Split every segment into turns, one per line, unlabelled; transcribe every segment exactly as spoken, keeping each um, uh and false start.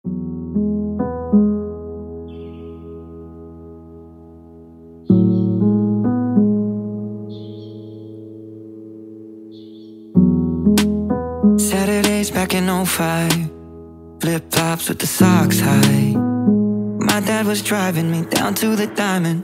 Saturdays back in oh five, flip-flops with the socks high. My dad was driving me down to the Diamond.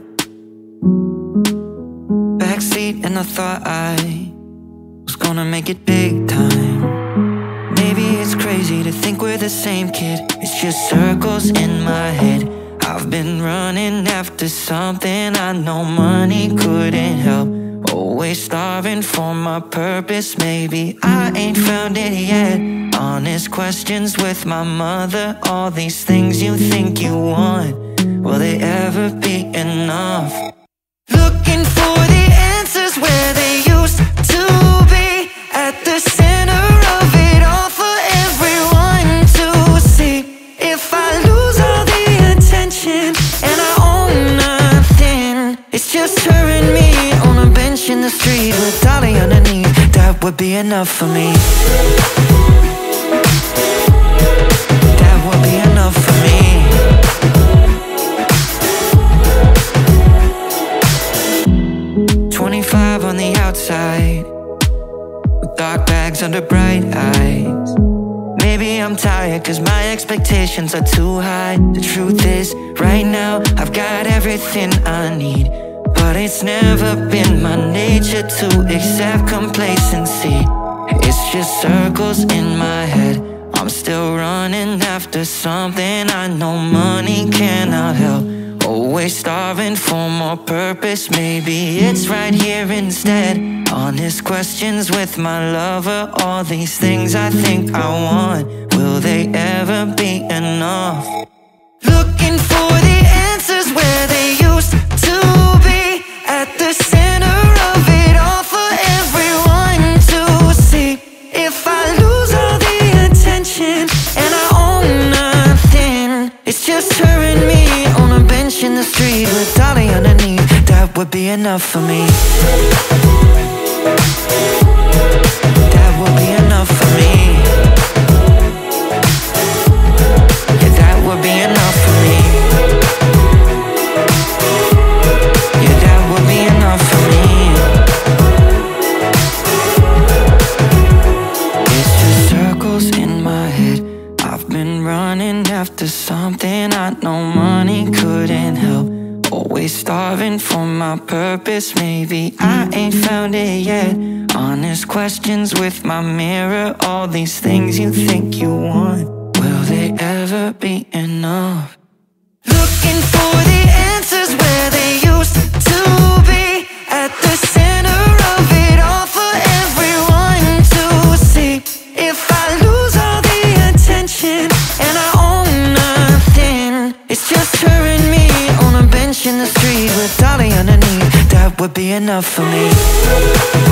Backseat, and I thought I was gonna make it big time. Maybe it's crazy to think we're the same kid. It's just circles in my head. I've been running after something I know money couldn't help. Always starving for my purpose. Maybe I ain't found it yet. Honest questions with my mother. All these things you think you want, will they ever be enough? Looking for the answers where they used to be. At the center of it all for everyone to see. If I lose all the attention and I own nothing, it's just her and me on a bench in the street with Dolly underneath. That would be enough for me. That would be enough for me. Twenty-five on the outside, with dark bags under bright eyes. Maybe I'm tired cause my expectations are too high. The truth is, right now I've got everything I need, but it's never been my nature to accept complacency. It's just circles in my head. I'm still running after something I know money cannot help. Always starving for more purpose. Maybe it's right here instead. Honest questions with my lover. All these things I think I want, will they ever be enough? Looking for the answers where they used to be. At the center of it all for everyone to see. If I lose all the attention and I own nothing, it's just her and me on a bench in the street with Dolly underneath. That would be enough for me. That would be enough for me. Yeah, that would be enough for me. Yeah, that would be enough for me. It's just circles in my head. I've been running after something I know money couldn't help. Always starving for my purpose. Maybe I ain't found it yet. Honest questions with my mirror. All these things you think you want, will they ever be enough? Looking for the answers where they used to be. At the center of it all for everyone to see. If I lose all the attention and I own nothing, it's just her and me on a bench in the street with Dolly underneath. That would be enough for me.